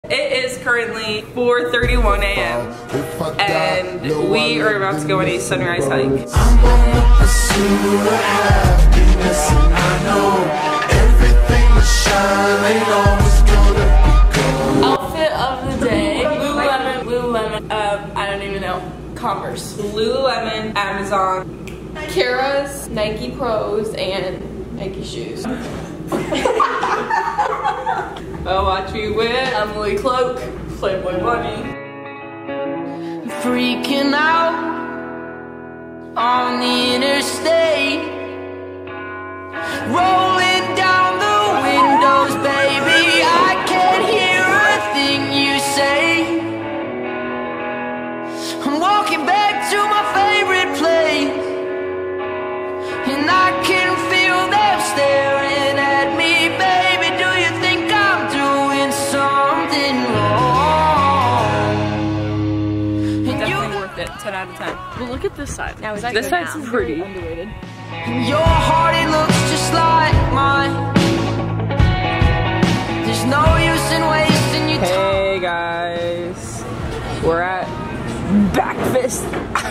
It is currently 4:31 a.m. and we are about to go on a sunrise hike. I'm on the pursuit of happiness, and I know everything that shine ain't always gonna be gold. Outfit of the day: Lululemon. I don't even know. Converse. Lululemon, Amazon, Kara's, Nike Pros, and Nike shoes. I'll watch you with Emily Cloak, Playboy Bunny. Freaking out on the interstate, rolling down the windows, baby. I can't hear a thing you say. I'm walking back to my favorite place, and I can feel them staring at me, baby. Do you think I'm doing something wrong? definitely worth it. 10 out of 10. Well, look at this side. Now, this side's pretty. Underrated. Your heart, it looks just like mine. There's no use in wasting your time. Hey guys, we're at Backfist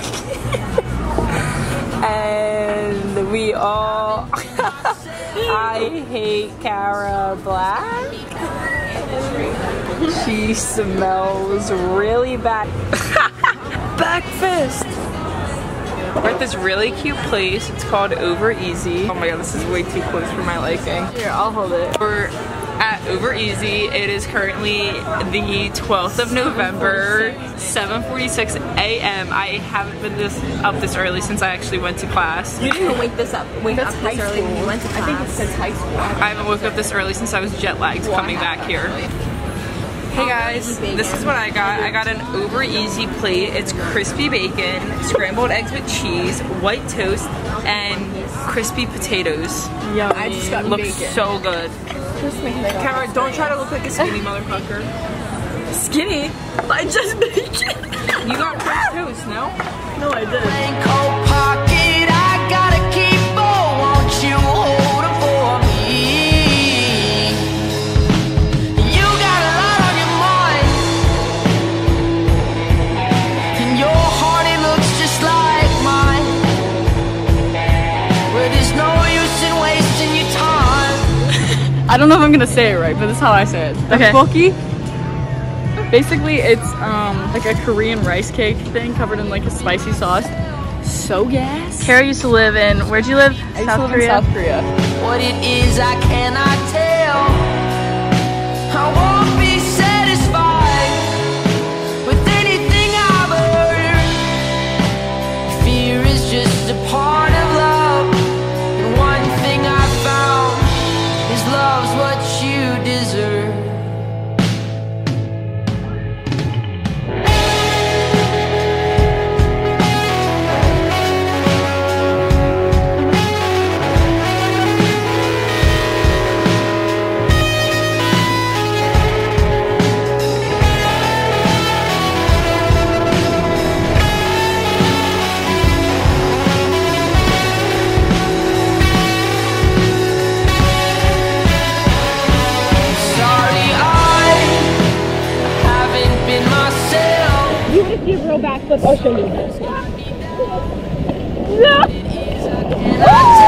and we all I hate Kara Black. She smells really bad. Backfist. We're at this really cute place. It's called Over Easy. Oh my god, this is way too close for my liking. Here, I'll hold it. We're at Over Easy. It is currently the 12th of November, 7:46 a.m. I haven't been up this early since I actually went to class. You didn't wake this up. Wake up this early when you went to class. I think it says high school. I haven't woke up this early since I was jet lagged coming back here. Hey guys, this is what I got. I got an Over Easy plate. It's crispy bacon, scrambled eggs with cheese, white toast, and crispy potatoes. Yummy. I just got Looks bacon. so good. Camera, don't try to look like a skinny motherfucker. Skinny? I just bacon. You got French toast, no? No, I didn't. Cold pocket, I gotta keep on. Won't you hold it for me? You got a lot on your mind, and your heart, it looks just like mine. Where there's no use in wasting your time. I don't know if I'm gonna say it right, but this is how I say it. Tteokbokki. Basically, it's like a Korean rice cake thing covered in like a spicy sauce. So gas. Kara used to live in, where'd you live? South Korea. South Korea. What it is, I cannot tell. I won't be satisfied with anything I've heard. Fear is just a part of love, and one thing I found is love's what you deserve. Backflip, I'll show you. No!